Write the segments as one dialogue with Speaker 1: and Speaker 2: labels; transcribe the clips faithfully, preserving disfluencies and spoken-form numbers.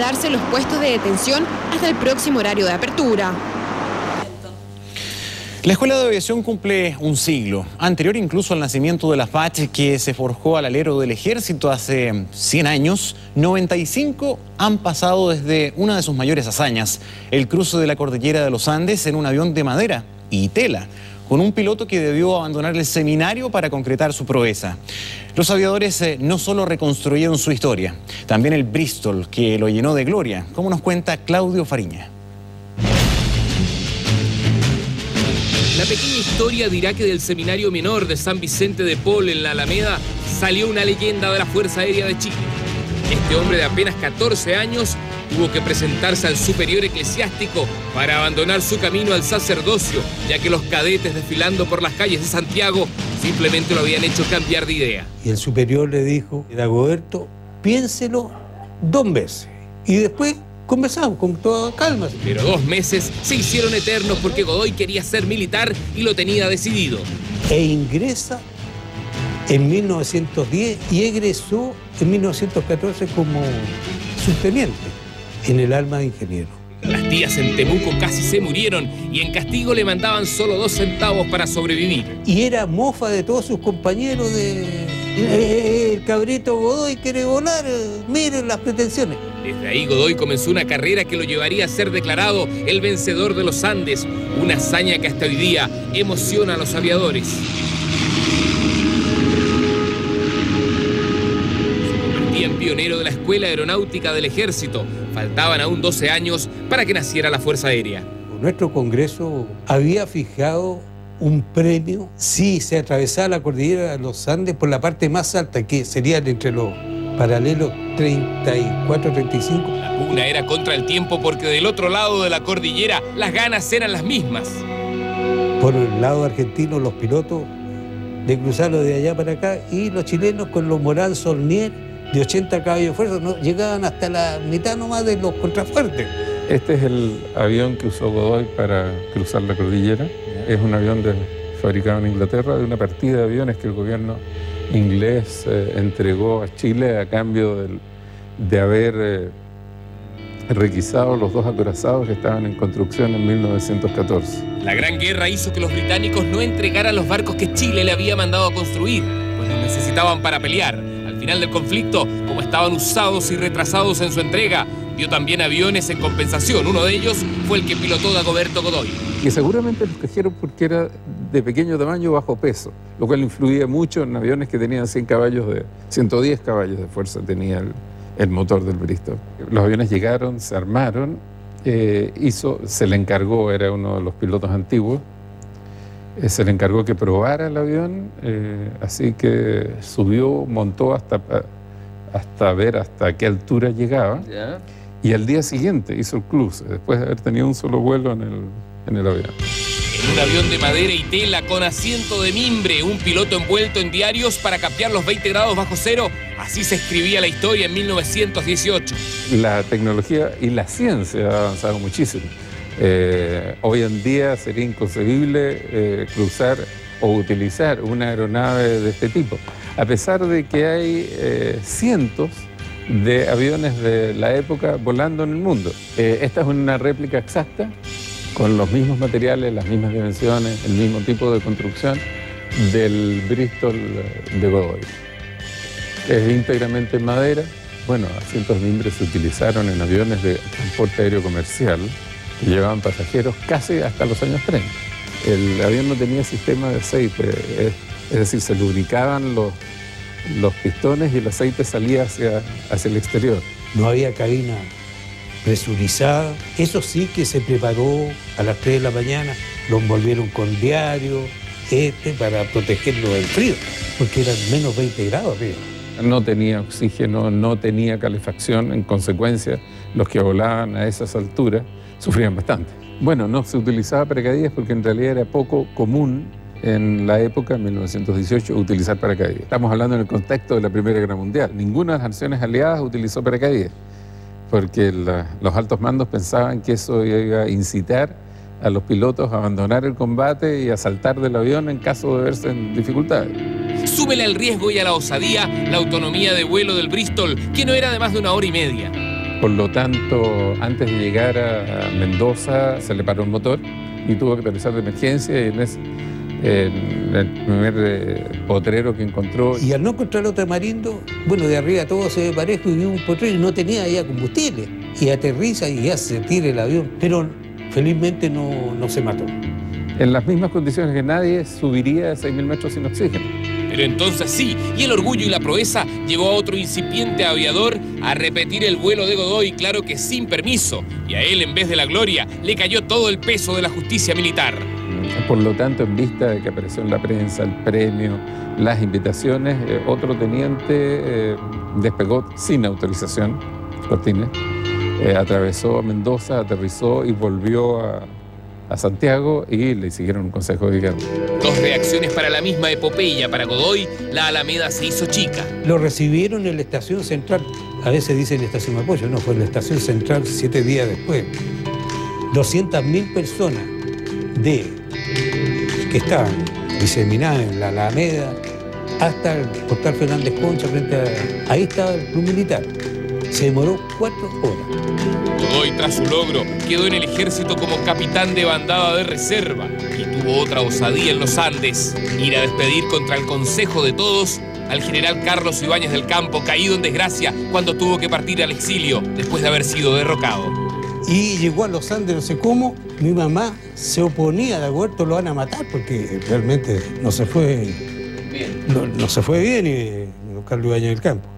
Speaker 1: quedarse en los puestos de detención hasta el próximo horario de apertura.
Speaker 2: La Escuela de Aviación cumple un siglo, anterior incluso al nacimiento de la F A C, que se forjó al alero del Ejército hace cien años. noventa y cinco han pasado desde una de sus mayores hazañas, el cruce de la cordillera de los Andes en un avión de madera y tela, con un piloto que debió abandonar el seminario para concretar su proeza. Los aviadores eh, no solo reconstruyeron su historia, también el Bristol, que lo llenó de gloria, como nos cuenta Claudio Fariña.
Speaker 3: La pequeña historia dirá que del seminario menor de San Vicente de Paul en la Alameda salió una leyenda de la Fuerza Aérea de Chile. Este hombre de apenas catorce años tuvo que presentarse al superior eclesiástico para abandonar su camino al sacerdocio, ya que los cadetes desfilando por las calles de Santiago simplemente lo habían hecho cambiar de idea.
Speaker 4: Y el superior le dijo: Dagoberto, piénselo dos veces y después conversamos con toda calma.
Speaker 3: Pero dos meses se hicieron eternos porque Godoy quería ser militar y lo tenía decidido.
Speaker 4: E ingresa en mil novecientos diez y egresó en mil novecientos catorce como subteniente en el arma de ingeniero.
Speaker 3: Las tías en Temuco casi se murieron y en castigo le mandaban solo dos centavos para sobrevivir.
Speaker 4: Y era mofa de todos sus compañeros de... Eh, el cabrito Godoy quiere volar, eh, miren las pretensiones.
Speaker 3: Desde ahí Godoy comenzó una carrera que lo llevaría a ser declarado el vencedor de los Andes, una hazaña que hasta hoy día emociona a los aviadores. Se convertía en pionero de la Escuela Aeronáutica del Ejército. Faltaban aún doce años para que naciera la Fuerza Aérea.
Speaker 4: Nuestro Congreso había fijado un premio si se atravesaba la cordillera de los Andes por la parte más alta, que serían entre los paralelos treinta y cuatro, treinta y cinco.
Speaker 3: La pugna era contra el tiempo porque del otro lado de la cordillera las ganas eran las mismas.
Speaker 4: Por el lado argentino, los pilotos de cruzarlo de allá para acá, y los chilenos con los Morán Saulnier de ochenta caballos de fuerza, no, llegaban hasta la mitad nomás de los contrafuertes.
Speaker 5: Este es el avión que usó Godoy para cruzar la cordillera. Es un avión de, fabricado en Inglaterra, de una partida de aviones que el gobierno inglés eh, entregó a Chile a cambio del, de haber eh, requisado los dos acorazados que estaban en construcción en mil novecientos catorce.
Speaker 3: La Gran Guerra hizo que los británicos no entregaran los barcos que Chile le había mandado a construir, pues los necesitaban para pelear. Al final del conflicto, como estaban usados y retrasados en su entrega, dio también aviones en compensación. Uno de ellos fue el que pilotó Dagoberto Godoy.
Speaker 5: Y seguramente los trajeron porque era de pequeño tamaño, bajo peso, lo cual influía mucho en aviones que tenían cien caballos de, ciento diez caballos de fuerza tenía el, el motor del Bristol. Los aviones llegaron, se armaron, eh, hizo, se le encargó, era uno de los pilotos antiguos, eh, se le encargó que probara el avión, eh, así que subió, montó hasta, hasta ver hasta qué altura llegaba. ¿Ya? Y al día siguiente hizo el cruce, después de haber tenido un solo vuelo en el, en el avión.
Speaker 3: En un avión de madera y tela con asiento de mimbre, un piloto envuelto en diarios para capear los veinte grados bajo cero, así se escribía la historia en mil novecientos dieciocho.
Speaker 5: La tecnología y la ciencia ha avanzado muchísimo. Eh, hoy en día sería inconcebible eh, cruzar o utilizar una aeronave de este tipo, a pesar de que hay eh, cientos de aviones de la época volando en el mundo. Eh, esta es una réplica exacta, con los mismos materiales, las mismas dimensiones, el mismo tipo de construcción del Bristol de Godoy. Es íntegramente en madera. Bueno, asientos de mimbre se utilizaron en aviones de transporte aéreo comercial que llevaban pasajeros casi hasta los años treinta. El avión no tenía sistema de aceite, es, es decir, se lubricaban los los pistones y el aceite salía hacia, hacia el exterior.
Speaker 4: No había cabina presurizada. Eso sí que se preparó a las tres de la mañana, lo envolvieron con diario, este, para protegerlo del frío, porque eran menos veinte grados arriba.
Speaker 5: No tenía oxígeno, no tenía calefacción, en consecuencia, los que volaban a esas alturas sufrían bastante. Bueno, no se utilizaba paracaídas porque en realidad era poco común en la época, en mil novecientos dieciocho, utilizar paracaídas. Estamos hablando en el contexto de la Primera Guerra Mundial. Ninguna de las naciones aliadas utilizó paracaídas, porque la, los altos mandos pensaban que eso iba a incitar a los pilotos a abandonar el combate y a saltar del avión en caso de verse en dificultades.
Speaker 3: Súbele al riesgo y a la osadía la autonomía de vuelo del Bristol, que no era de más de una hora y media.
Speaker 5: Por lo tanto, antes de llegar a Mendoza se le paró el motor y tuvo que aterrizar de emergencia y en ese, en el primer eh, potrero que encontró.
Speaker 4: Y al no encontrar otro tamarindo, bueno, de arriba todo se ve parejo y vio un potrero y no tenía ya combustible. Y aterriza y ya se tira el avión, pero felizmente no, no se mató.
Speaker 5: En las mismas condiciones que nadie subiría a seis mil metros sin oxígeno.
Speaker 3: Pero entonces sí, y el orgullo y la proeza llevó a otro incipiente aviador a repetir el vuelo de Godoy, claro que sin permiso, y a él en vez de la gloria le cayó todo el peso de la justicia militar.
Speaker 5: Por lo tanto, en vista de que apareció en la prensa el premio, las invitaciones, eh, otro teniente eh, despegó sin autorización, Cortines, eh, atravesó a Mendoza, aterrizó y volvió a, a Santiago y le siguieron un consejo de guerra.
Speaker 3: Dos reacciones para la misma epopeya. Para Godoy, la Alameda se hizo chica.
Speaker 4: Lo recibieron en la estación central, a veces dicen estación de apoyo, no, fue en la estación central siete días después. doscientas mil personas de que estaban diseminadas en la Alameda hasta el portal Fernández Concha, frente a... ahí estaba el club militar. Se demoró cuatro horas.
Speaker 3: Godoy, tras su logro, quedó en el ejército como capitán de bandada de reserva y tuvo otra osadía en los Andes, ir a despedir contra el consejo de todos al general Carlos Ibáñez del Campo, caído en desgracia cuando tuvo que partir al exilio después de haber sido derrocado.
Speaker 4: Y llegó a los Andes, no sé cómo, mi mamá se oponía, de acuerdo, lo van a matar, porque realmente no se fue bien, no, no se fue bien y, no, Carlos Ibáñez del Campo.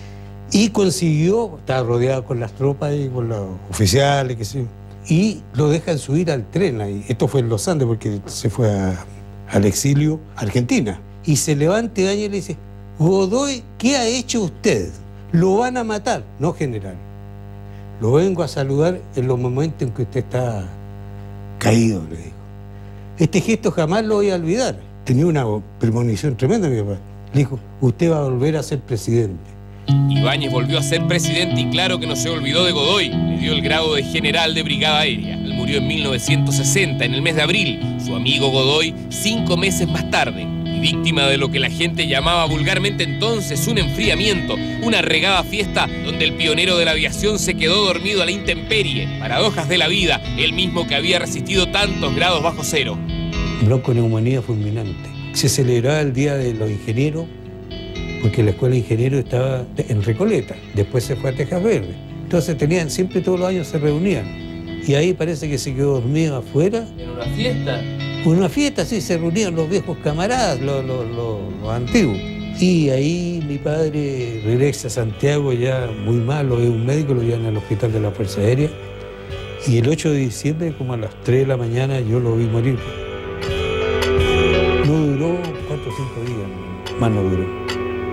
Speaker 4: Y consiguió, estaba rodeado con las tropas y con los oficiales, qué sé yo, y lo dejan subir al tren ahí. Esto fue en los Andes, porque se fue a, al exilio a Argentina. Y se levanta Ibáñez y le dice: Godoy, ¿qué ha hecho usted? Lo van a matar. No, general. Lo vengo a saludar en los momentos en que usted está caído, le dijo. Este gesto jamás lo voy a olvidar. Tenía una premonición tremenda, mi papá. Le dijo: usted va a volver a ser presidente.
Speaker 3: Ibáñez volvió a ser presidente y claro que no se olvidó de Godoy. Le dio el grado de general de brigada aérea. Él murió en mil novecientos sesenta, en el mes de abril. Su amigo Godoy, cinco meses más tarde. Y víctima de lo que la gente llamaba vulgarmente entonces un enfriamiento, una regada fiesta donde el pionero de la aviación se quedó dormido a la intemperie. Paradojas de la vida, él mismo que había resistido tantos grados bajo cero.
Speaker 4: Bronconeumonía fulminante. Se celebraba el Día de los Ingenieros, porque la escuela de ingenieros estaba en Recoleta, después se fue a Tejas Verdes. Entonces tenían, siempre todos los años se reunían. Y ahí parece que se quedó dormido afuera.
Speaker 3: ¿En una fiesta?
Speaker 4: En una fiesta, sí, se reunían los viejos camaradas, los, los, los, los antiguos. Y ahí mi padre regresa a Santiago ya muy mal, lo ve un médico, lo llevan al hospital de la Fuerza Aérea. Y el ocho de diciembre, como a las tres de la mañana, yo lo vi morir. No duró cuatro o cinco días, más no duró.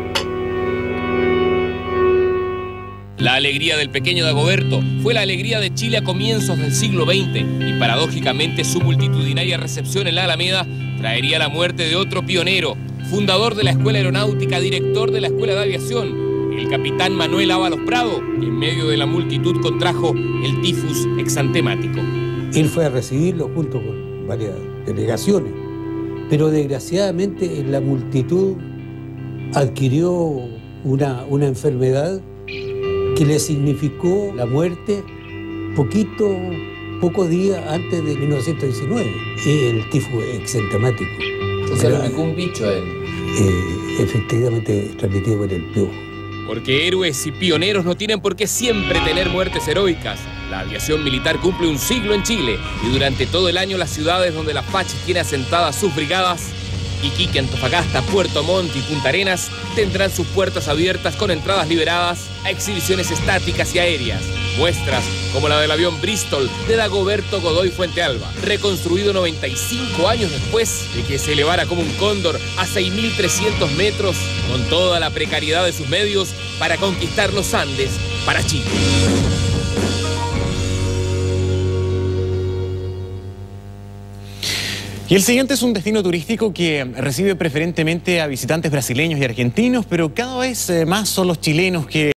Speaker 3: La alegría del pequeño Dagoberto fue la alegría de Chile a comienzos del siglo veinte y paradójicamente su multitudinaria recepción en la Alameda traería la muerte de otro pionero, fundador de la Escuela Aeronáutica, director de la Escuela de Aviación, el capitán Manuel Ábalos Prado, que en medio de la multitud contrajo el tifus exantemático.
Speaker 4: Él fue a recibirlo junto con varias delegaciones, pero desgraciadamente en la multitud adquirió una, una enfermedad que le significó la muerte poquito, pocos días antes de mil novecientos diecinueve, el tifus exantemático.
Speaker 6: O sea, lo picó un bicho a él.
Speaker 4: Eh, efectivamente transmitido por el piojo.
Speaker 3: Porque héroes y pioneros no tienen por qué siempre tener muertes heroicas. La aviación militar cumple un siglo en Chile y durante todo el año las ciudades donde la F A C H tiene asentadas sus brigadas, Iquique, Antofagasta, Puerto Montt y Punta Arenas, tendrán sus puertas abiertas con entradas liberadas a exhibiciones estáticas y aéreas. Muestras como la del avión Bristol de Dagoberto Godoy Fuentealba, reconstruido noventa y cinco años después de que se elevara como un cóndor a seis mil trescientos metros, con toda la precariedad de sus medios para conquistar los Andes para Chile.
Speaker 2: Y el siguiente es un destino turístico que recibe preferentemente a visitantes brasileños y argentinos, pero cada vez más son los chilenos que